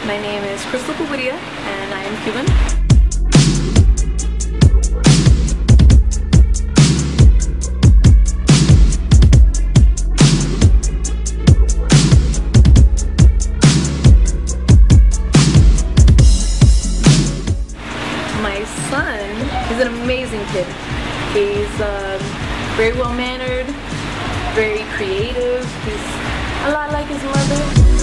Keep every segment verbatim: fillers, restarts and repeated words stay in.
My name is Crystal Puburia and I am Cuban. My son is an amazing kid. He's uh, very well mannered, very creative. He's a lot like his mother.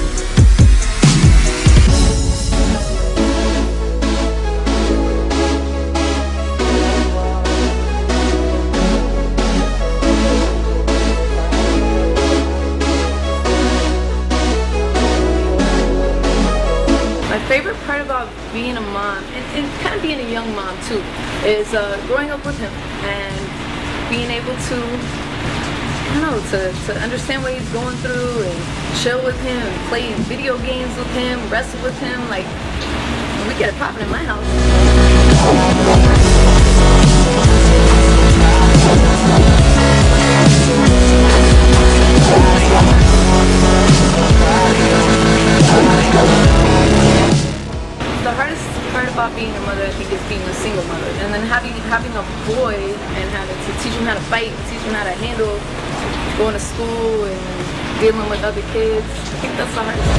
My favorite part about being a mom, and, and kind of being a young mom too, is uh, growing up with him and being able to, I don't know, to, to understand what he's going through and chill with him, and play video games with him, wrestle with him. Like, we get it popping in my house. The hardest part about being a mother, I think, is being a single mother, and then having having a boy and having to teach him how to fight, teach him how to handle going to school and dealing with other kids. I think that's the hardest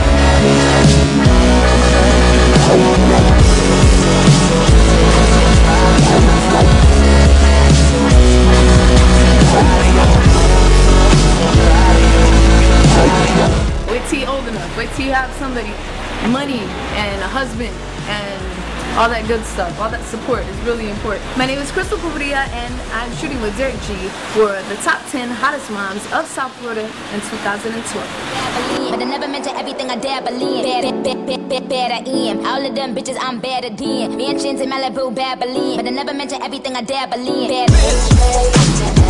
part. Wait till you're old enough. Wait till you have somebody, money and a husband and all that good stuff. All that support is really important. My name is Crystal Puburia and I'm shooting with Derek G for the top ten hottest moms of South Florida in two thousand twelve. But I never meant to everything I dare believe. Bad, bad, bad, bad, bad I am. All of them bitches I'm better than. Mansions in Malibu, Babylon. But I never meant to everything I dare believe. Bad,